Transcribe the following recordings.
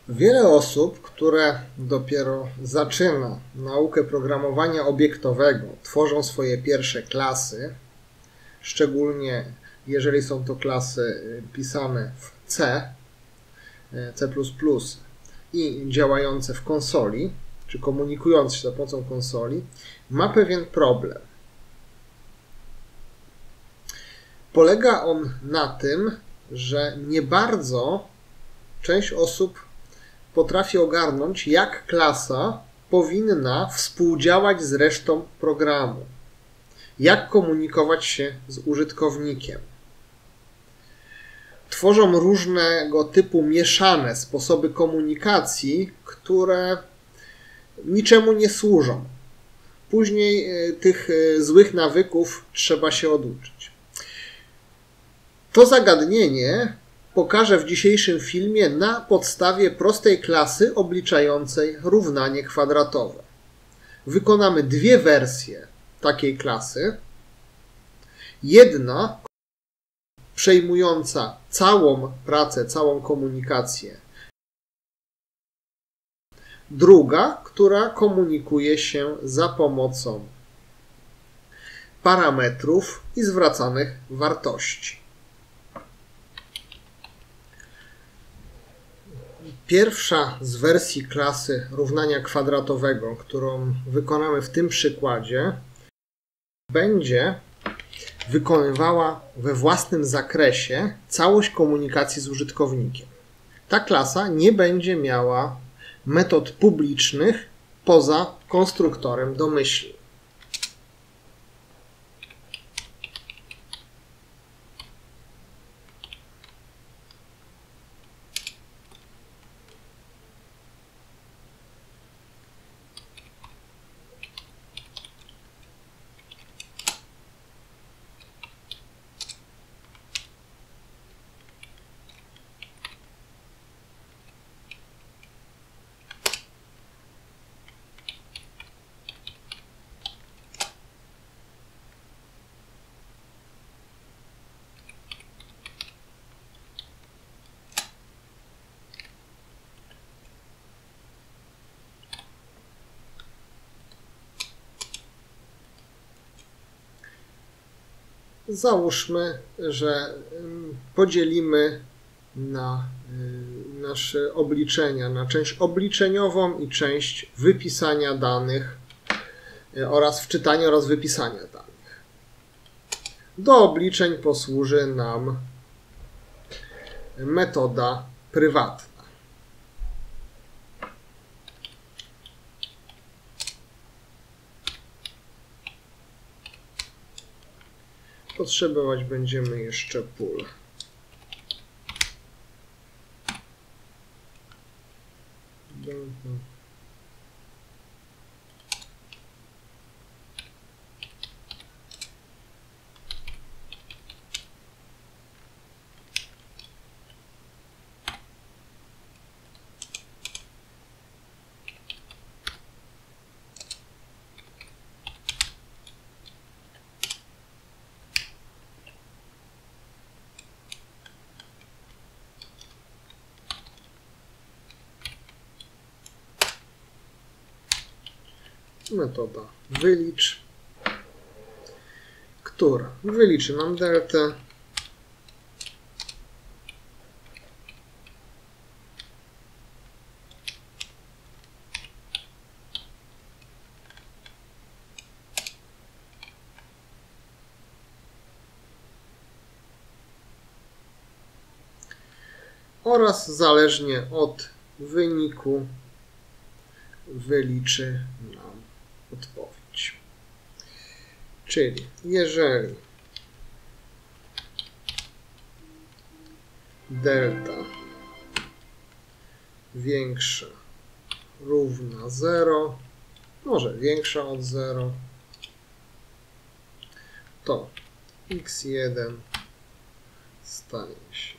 Wiele osób, które dopiero zaczyna naukę programowania obiektowego, tworzą swoje pierwsze klasy, szczególnie jeżeli są to klasy pisane w C, C++ i działające w konsoli, czy komunikujące się za pomocą konsoli, ma pewien problem. Polega on na tym, że nie bardzo część osób potrafi ogarnąć, jak klasa powinna współdziałać z resztą programu, jak komunikować się z użytkownikiem. Tworzą różnego typu mieszane sposoby komunikacji, które niczemu nie służą. Później tych złych nawyków trzeba się oduczyć. To zagadnienie pokażę w dzisiejszym filmie na podstawie prostej klasy obliczającej równanie kwadratowe. Wykonamy dwie wersje takiej klasy. Jedna przejmująca całą pracę, całą komunikację. Druga, która komunikuje się za pomocą parametrów i zwracanych wartości. Pierwsza z wersji klasy równania kwadratowego, którą wykonamy w tym przykładzie, będzie wykonywała we własnym zakresie całość komunikacji z użytkownikiem. Ta klasa nie będzie miała metod publicznych poza konstruktorem domyślnym. Załóżmy, że podzielimy na nasze obliczenia na część obliczeniową i część wypisania danych oraz wczytania oraz wypisania danych. Do obliczeń posłuży nam metoda prywatna. Potrzebować będziemy jeszcze pól. Metoda wylicz, która wyliczy nam deltę oraz zależnie od wyniku wyliczy nam odpowiedź. Czyli jeżeli delta większa równa 0, może większa od 0, to x1 stanie się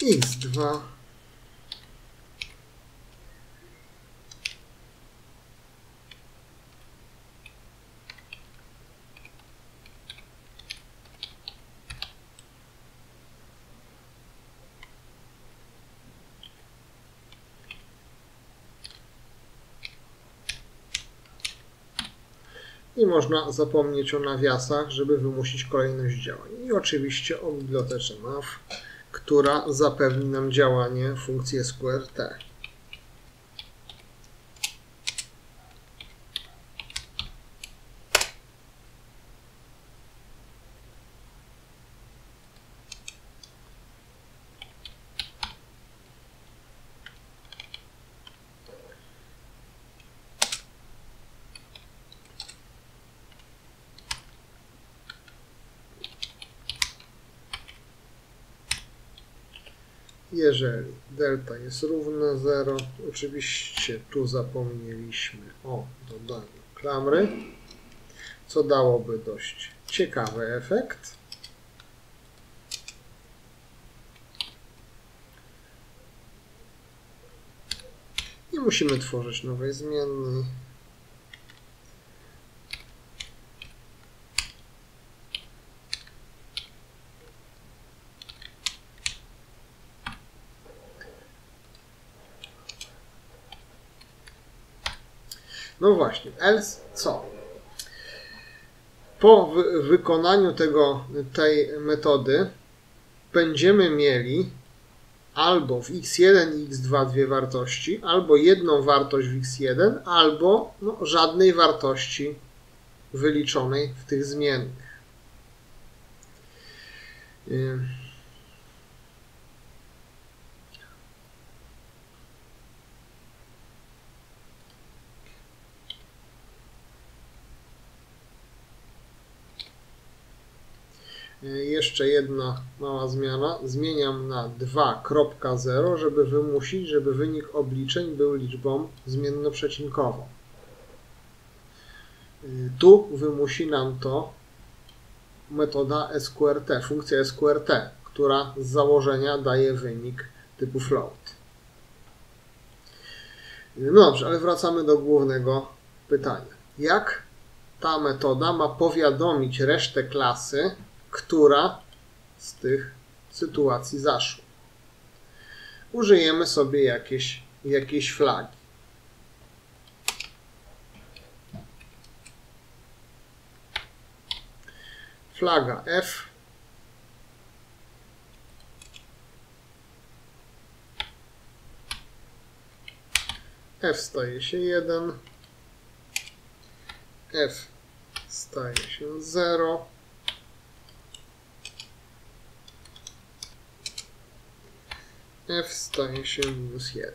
x2 i można zapomnieć o nawiasach, żeby wymusić kolejność działań. I oczywiście o bibliotece nav, która zapewni nam działanie funkcji sqrt. Jeżeli delta jest równe 0, oczywiście tu zapomnieliśmy o dodaniu klamry, co dałoby dość ciekawy efekt. I musimy tworzyć nowej zmiennej. No właśnie, else co? Po wykonaniu tej metody będziemy mieli albo w x1 i x2 dwie wartości, albo jedną wartość w x1, albo żadnej wartości wyliczonej w tych zmiennych. Jeszcze jedna mała zmiana. Zmieniam na 2.0, żeby wymusić, żeby wynik obliczeń był liczbą zmiennoprzecinkową. Tu wymusi nam to metoda sqrt, funkcja sqrt, która z założenia daje wynik typu float. No dobrze, ale wracamy do głównego pytania. Jak ta metoda ma powiadomić resztę klasy, która z tych sytuacji zaszła? Użyjemy sobie jakiejś flagi. Flaga F F staje się 1, F staje się 0, F staje się -1.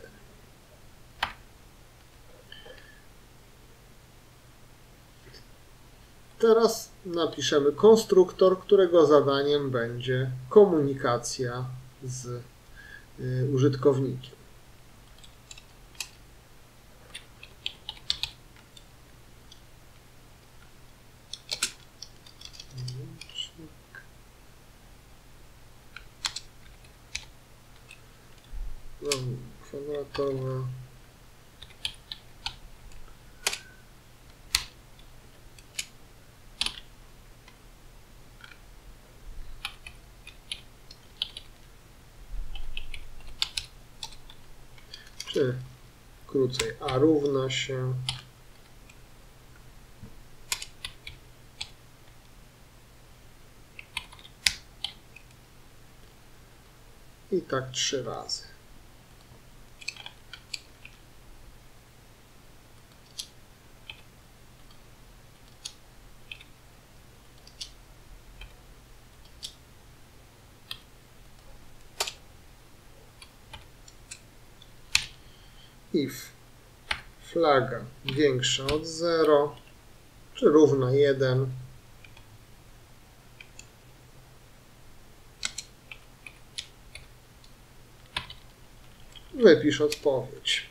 Teraz napiszemy konstruktor, którego zadaniem będzie komunikacja z użytkownikiem. Kwadratowa. Czy krócej a równa się i tak 3 razy. If flaga większa od 0, czy równa 1, wypisz odpowiedź.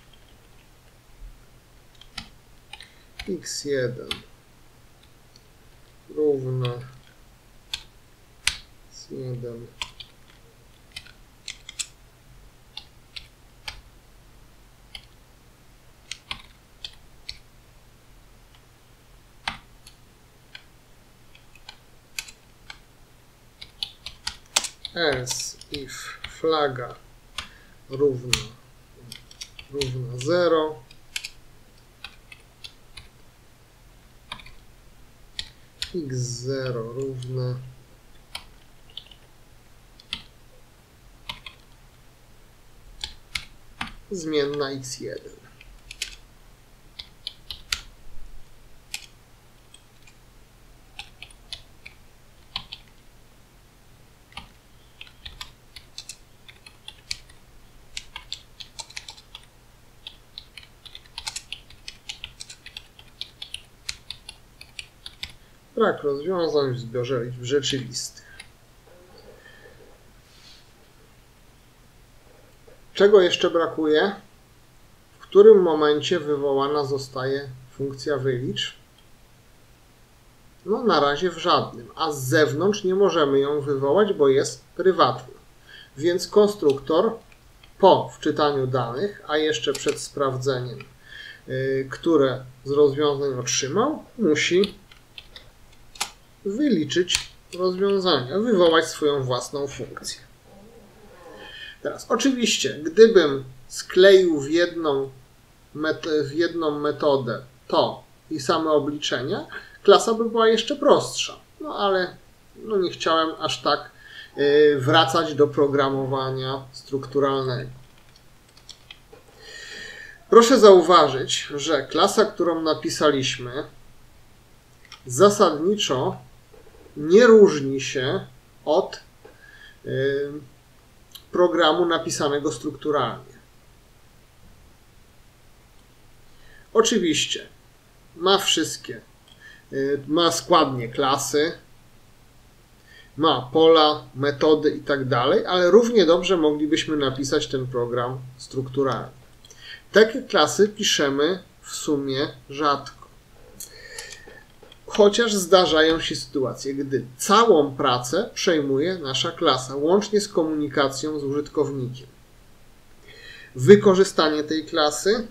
x1 równa z 1 else if flaga równa 0, x0 równa zmienna x1. Brak rozwiązań w zbiorze liczb rzeczywistych. Czego jeszcze brakuje? W którym momencie wywołana zostaje funkcja wylicz? No na razie w żadnym, a z zewnątrz nie możemy ją wywołać, bo jest prywatna. Więc konstruktor po wczytaniu danych, a jeszcze przed sprawdzeniem, które z rozwiązań otrzymał, musi wyliczyć rozwiązania, wywołać swoją własną funkcję. Teraz oczywiście, gdybym skleił w jedną metodę to i same obliczenia, klasa by była jeszcze prostsza. No ale nie chciałem aż tak wracać do programowania strukturalnego. Proszę zauważyć, że klasa, którą napisaliśmy, zasadniczo nie różni się od programu napisanego strukturalnie. Oczywiście ma składnie klasy, ma pola, metody i tak dalej, ale równie dobrze moglibyśmy napisać ten program strukturalnie. Takie klasy piszemy w sumie rzadko. Chociaż zdarzają się sytuacje, gdy całą pracę przejmuje nasza klasa, łącznie z komunikacją z użytkownikiem. Wykorzystanie tej klasy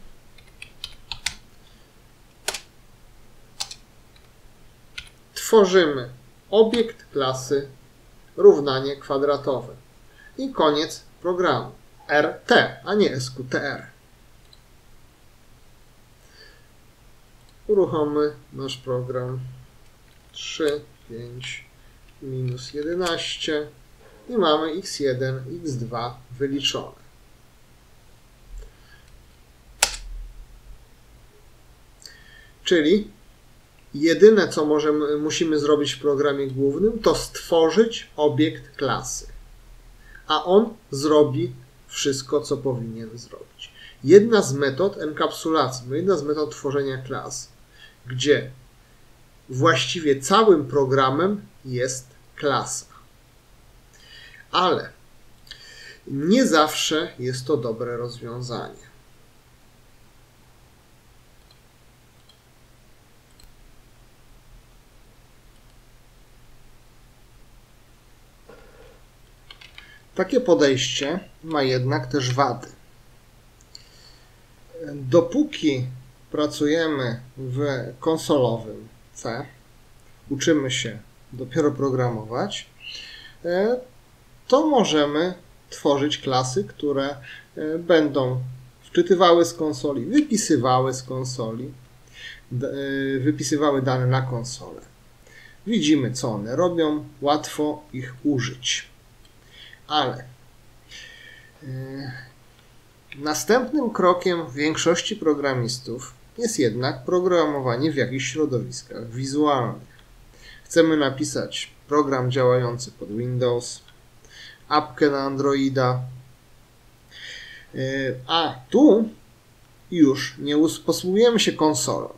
tworzymy obiekt klasy równanie kwadratowe i koniec programu. RT, a nie SQTR. Uruchommy nasz program 3, 5, minus 11 i mamy x1, x2 wyliczone. Czyli jedyne, co musimy zrobić w programie głównym, to stworzyć obiekt klasy, a on zrobi wszystko, co powinien zrobić. Jedna z metod enkapsulacji, jedna z metod tworzenia klas, gdzie właściwie całym programem jest klasa. Ale nie zawsze jest to dobre rozwiązanie. Takie podejście ma jednak też wady. Dopóki pracujemy w konsolowym C, uczymy się dopiero programować, to możemy tworzyć klasy, które będą wczytywały z konsoli, wypisywały z konsoli, wypisywały dane na konsolę. Widzimy, co one robią, łatwo ich użyć. Ale następnym krokiem większości programistów jest jednak programowanie w jakichś środowiskach wizualnych. Chcemy napisać program działający pod Windows, apkę na Androida, a tu już nie posługujemy się konsolą.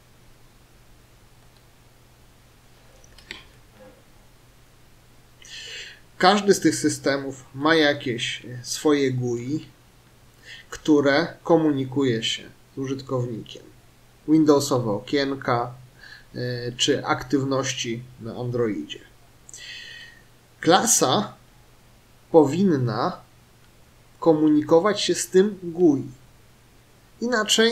Każdy z tych systemów ma jakieś swoje GUI, które komunikuje się z użytkownikiem. Windowsowe okienka czy aktywności na Androidzie. Klasa powinna komunikować się z tym GUI. Inaczej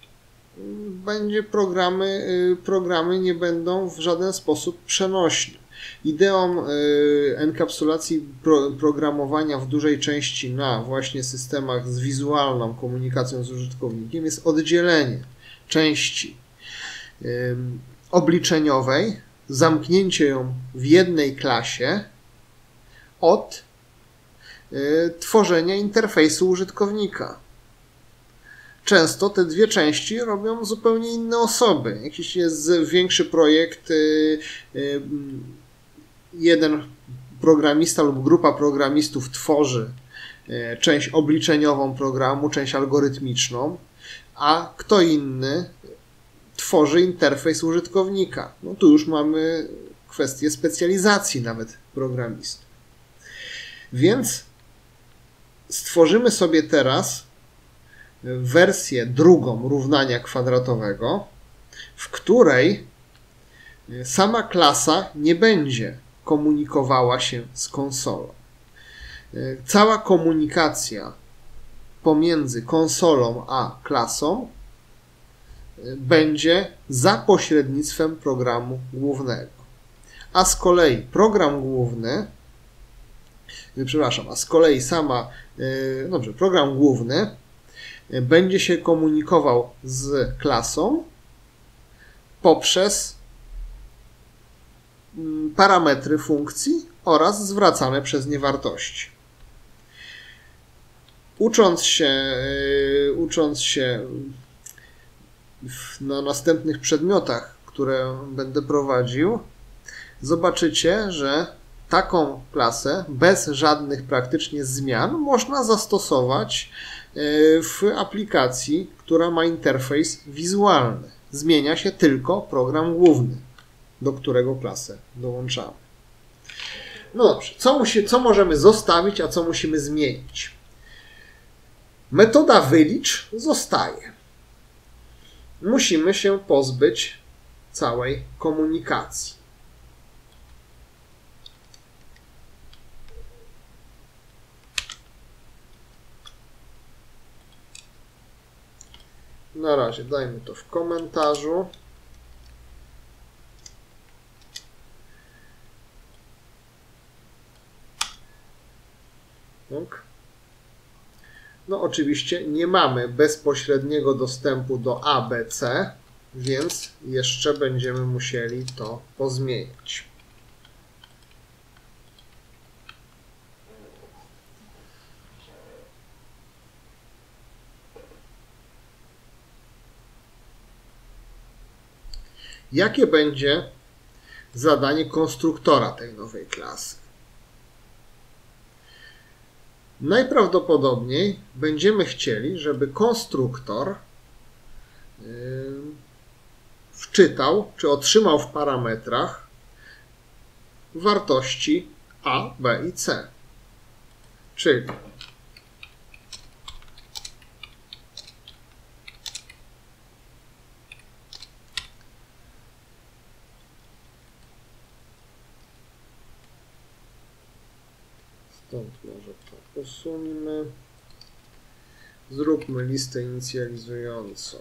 programy nie będą w żaden sposób przenośne. Ideą enkapsulacji programowania w dużej części na właśnie systemach z wizualną komunikacją z użytkownikiem jest oddzielenie części obliczeniowej, zamknięcie ją w jednej klasie od tworzenia interfejsu użytkownika. Często te dwie części robią zupełnie inne osoby. Jakiś jest większy projekt, jeden programista lub grupa programistów tworzy część obliczeniową programu, część algorytmiczną, a kto inny tworzy interfejs użytkownika. No tu już mamy kwestię specjalizacji nawet programistów. Więc stworzymy sobie teraz wersję drugą równania kwadratowego, w której sama klasa nie będzie komunikowała się z konsolą. Cała komunikacja pomiędzy konsolą a klasą będzie za pośrednictwem programu głównego. A z kolei program główny, program główny będzie się komunikował z klasą poprzez parametry funkcji oraz zwracane przez nie wartości. Ucząc się na następnych przedmiotach, które będę prowadził, zobaczycie, że taką klasę bez żadnych praktycznie zmian można zastosować w aplikacji, która ma interfejs wizualny. Zmienia się tylko program główny, do którego klasę dołączamy. No dobrze, co możemy zostawić, a co musimy zmienić? Metoda wylicz zostaje. Musimy się pozbyć całej komunikacji. Na razie dajmy to w komentarzu. Tak. No oczywiście nie mamy bezpośredniego dostępu do ABC, więc jeszcze będziemy musieli to pozmieniać. Jakie będzie zadanie konstruktora tej nowej klasy? Najprawdopodobniej będziemy chcieli, żeby konstruktor wczytał, czy otrzymał w parametrach wartości A, B i C. Czyli stąd może to usuńmy. Zróbmy listę inicjalizującą.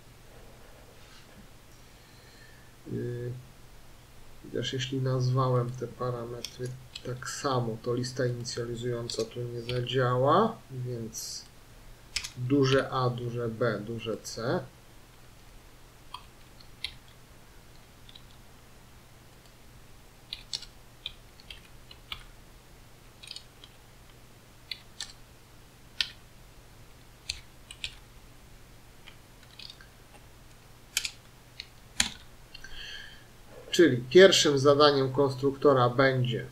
Chociaż jeśli nazwałem te parametry tak samo, to lista inicjalizująca tu nie zadziała, więc duże A, duże B, duże C. Czyli pierwszym zadaniem konstruktora będzie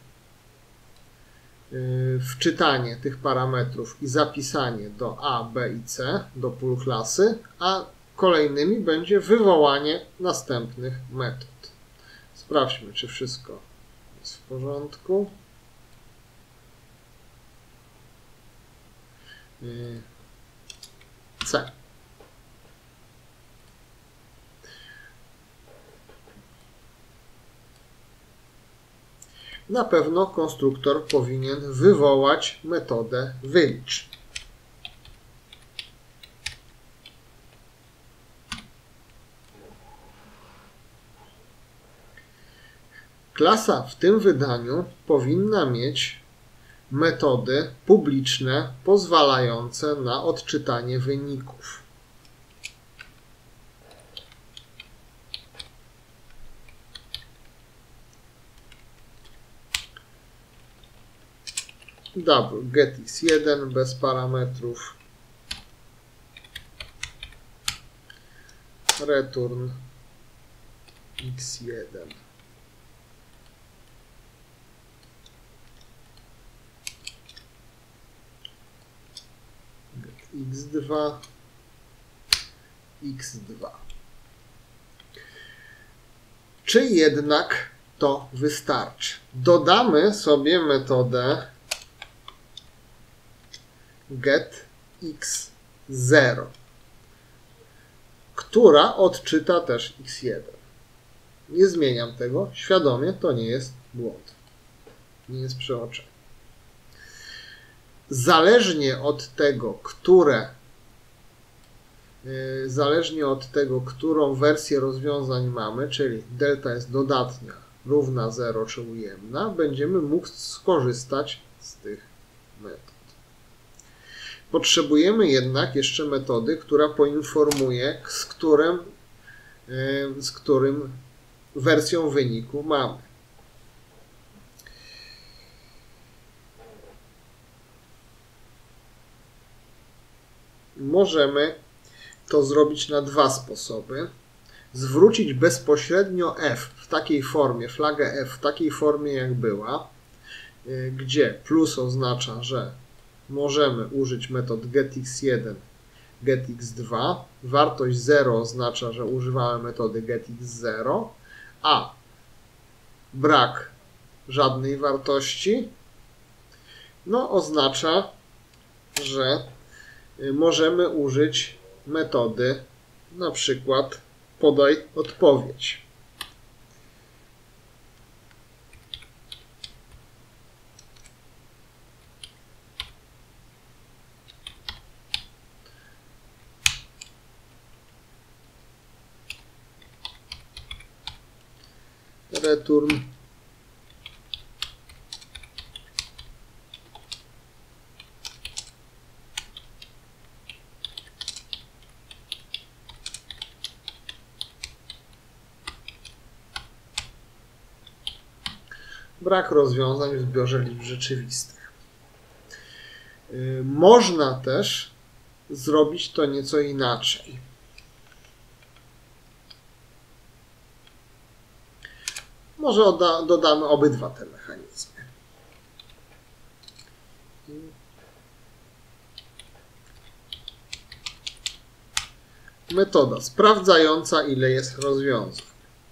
wczytanie tych parametrów i zapisanie do A, B i C, do pól klasy, a kolejnymi będzie wywołanie następnych metod. Sprawdźmy, czy wszystko jest w porządku. C. Na pewno konstruktor powinien wywołać metodę wylicz. Klasa w tym wydaniu powinna mieć metody publiczne pozwalające na odczytanie wyników. Double getX1 bez parametrów. Return x1. x2, x2. Czy jednak to wystarczy? Dodamy sobie metodę getX0, która odczyta też x1. Nie zmieniam tego świadomie, to nie jest błąd. Nie jest przeoczenie. Zależnie od tego, którą wersję rozwiązań mamy, czyli delta jest dodatnia, równa 0 czy ujemna, będziemy mógł skorzystać z tych metod. Potrzebujemy jednak jeszcze metody, która poinformuje, z którym wersją wyniku mamy. Możemy to zrobić na dwa sposoby. Zwrócić bezpośrednio f w takiej formie, flagę f w takiej formie jak była, gdzie plus oznacza, że możemy użyć metod getX1, getX2, wartość 0 oznacza, że używamy metody getX0, a brak żadnej wartości oznacza, że możemy użyć metody na przykład podaj odpowiedź. Return brak rozwiązań w zbiorze liczb rzeczywistych. Można też zrobić to nieco inaczej. Może dodamy obydwa te mechanizmy. Metoda sprawdzająca, ile jest rozwiązań.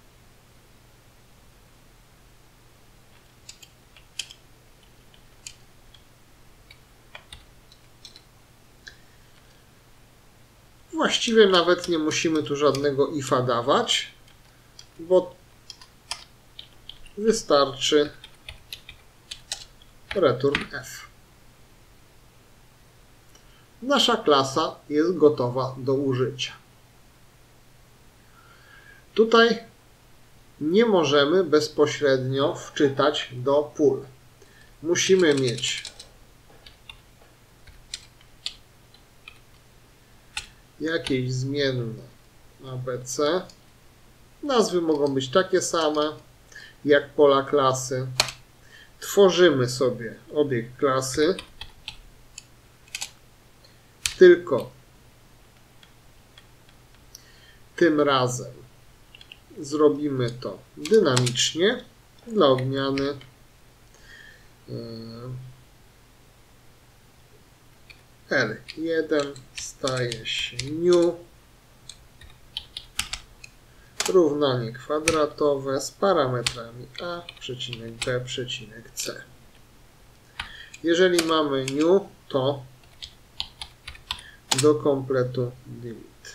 Właściwie nawet nie musimy tu żadnego ifa dawać, bo wystarczy return f. Nasza klasa jest gotowa do użycia. Tutaj nie możemy bezpośrednio wczytać do pól. Musimy mieć jakieś zmienne ABC. Nazwy mogą być takie same jak pola klasy. Tworzymy sobie obiekt klasy, tylko tym razem zrobimy to dynamicznie. Dla odmiany R1 staje się new, równanie kwadratowe z parametrami a, b, c. Jeżeli mamy new, to do kompletu delete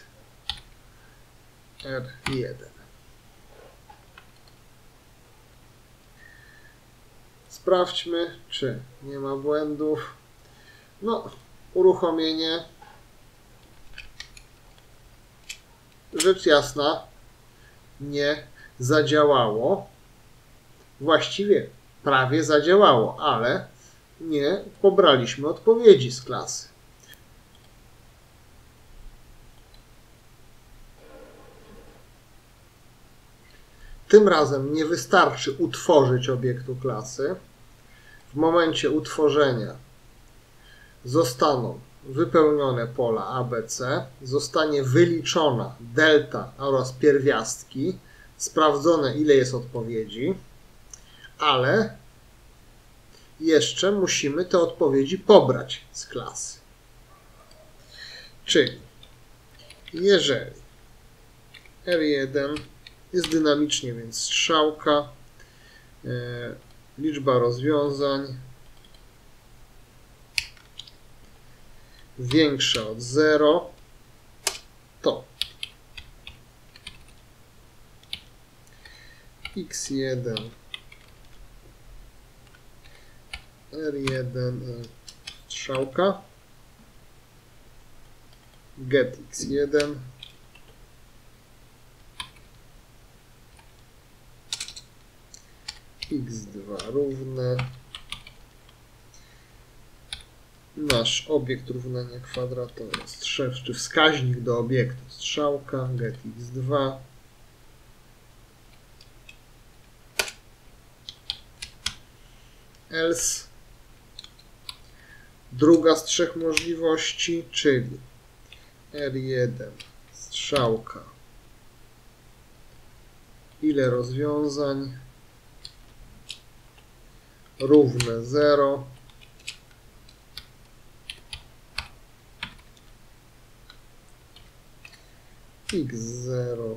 R1. Sprawdźmy, czy nie ma błędów. Uruchomienie. Rzecz jasna nie zadziałało. Właściwie prawie zadziałało, ale nie pobraliśmy odpowiedzi z klasy. Tym razem nie wystarczy utworzyć obiektu klasy. W momencie utworzenia zostaną wypełnione pola ABC, zostanie wyliczona delta oraz pierwiastki, sprawdzone ile jest odpowiedzi, ale jeszcze musimy te odpowiedzi pobrać z klasy. Czyli jeżeli R1 jest dynamicznie, więc strzałka, liczba rozwiązań większa od 0, to x1 R1 strzałka get x1 x2 równe nasz obiekt równania kwadratowe, czy wskaźnik do obiektu strzałka get x2 else druga z trzech możliwości, czyli R1 strzałka ile rozwiązań równe 0 x0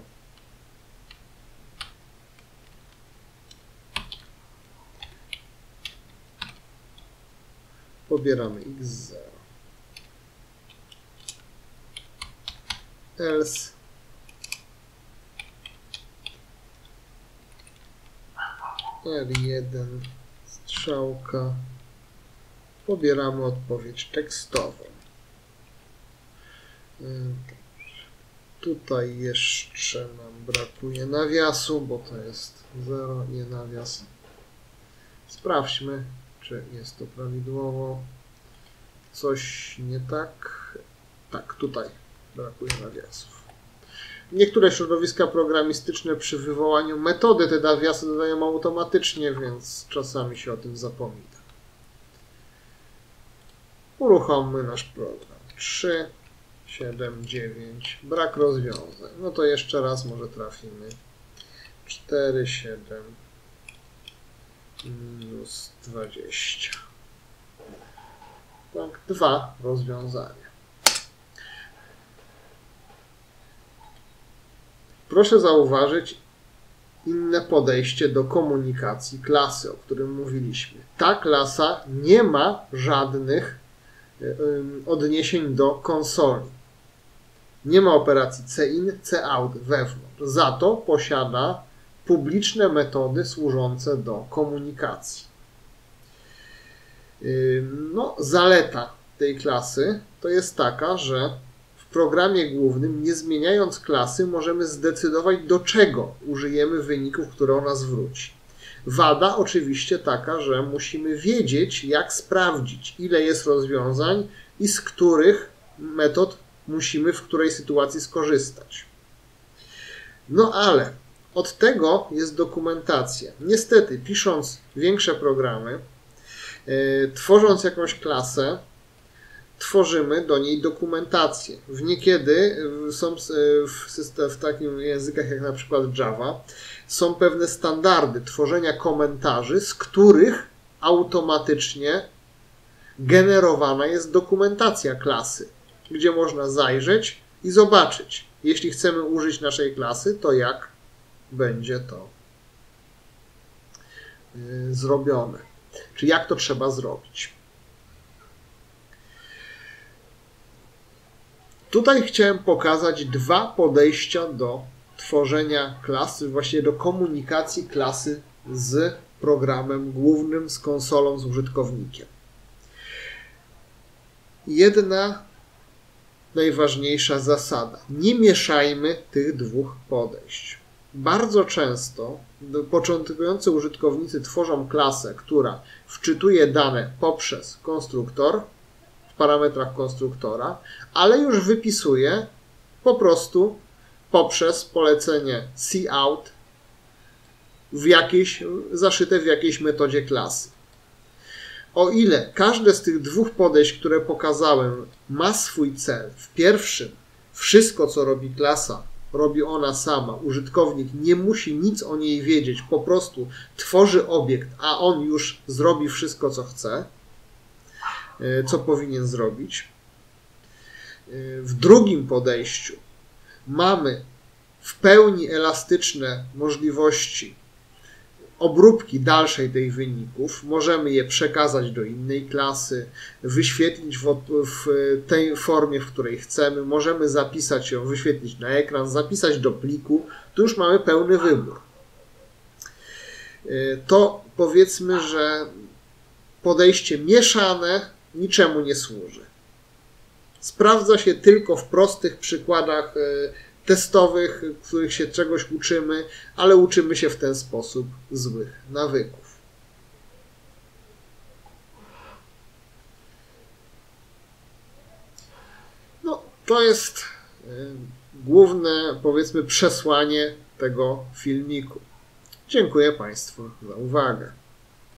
pobieramy x0 else R1 strzałka pobieramy odpowiedź tekstową. Tutaj jeszcze nam brakuje nawiasu, bo to jest 0, nie nawias. Sprawdźmy, czy jest to prawidłowo. Coś nie tak? Tak, tutaj brakuje nawiasów. Niektóre środowiska programistyczne przy wywołaniu metody te nawiasy dodają automatycznie, więc czasami się o tym zapomina. Uruchommy nasz program. 3, 7, 9. Brak rozwiązań. No to jeszcze raz może trafimy. 4, 7 minus 20. Tak, 2 rozwiązania. Proszę zauważyć inne podejście do komunikacji klasy, o którym mówiliśmy. Ta klasa nie ma żadnych odniesień do konsoli. Nie ma operacji cin, cout wewnątrz. Za to posiada publiczne metody służące do komunikacji. No, zaleta tej klasy to jest taka, że w programie głównym, nie zmieniając klasy, możemy zdecydować, do czego użyjemy wyników, które ona zwróci. Wada oczywiście taka, że musimy wiedzieć, jak sprawdzić, ile jest rozwiązań i z których metod musimy w której sytuacji skorzystać. No ale od tego jest dokumentacja. Niestety, pisząc większe programy, tworząc jakąś klasę, tworzymy do niej dokumentację. Niekiedy są w takich językach jak na przykład Java są pewne standardy tworzenia komentarzy, z których automatycznie generowana jest dokumentacja klasy, gdzie można zajrzeć i zobaczyć, jeśli chcemy użyć naszej klasy, to jak będzie to zrobione. Czy jak to trzeba zrobić. Tutaj chciałem pokazać dwa podejścia do tworzenia klasy, właściwie do komunikacji klasy z programem głównym, z konsolą, z użytkownikiem. Jedna najważniejsza zasada. Nie mieszajmy tych dwóch podejść. bardzo często początkujący użytkownicy tworzą klasę, która wczytuje dane poprzez konstruktor, w parametrach konstruktora, ale już wypisuje po prostu poprzez polecenie cout zaszyte w jakiejś metodzie klasy. O ile każde z tych dwóch podejść, które pokazałem, ma swój cel, w pierwszym wszystko, co robi klasa, robi ona sama, użytkownik nie musi nic o niej wiedzieć, po prostu tworzy obiekt, a on już zrobi wszystko, co chce, co powinien zrobić. W drugim podejściu mamy w pełni elastyczne możliwości obróbki dalszej tych wyników. Możemy je przekazać do innej klasy, wyświetlić w tej formie, w której chcemy. Możemy zapisać ją, wyświetlić na ekran, zapisać do pliku. Tu już mamy pełny wybór. To powiedzmy, że podejście mieszane niczemu nie służy. Sprawdza się tylko w prostych przykładach testowych, w których się czegoś uczymy, ale uczymy się w ten sposób złych nawyków. No, to jest główne, powiedzmy, przesłanie tego filmiku. Dziękuję Państwu za uwagę.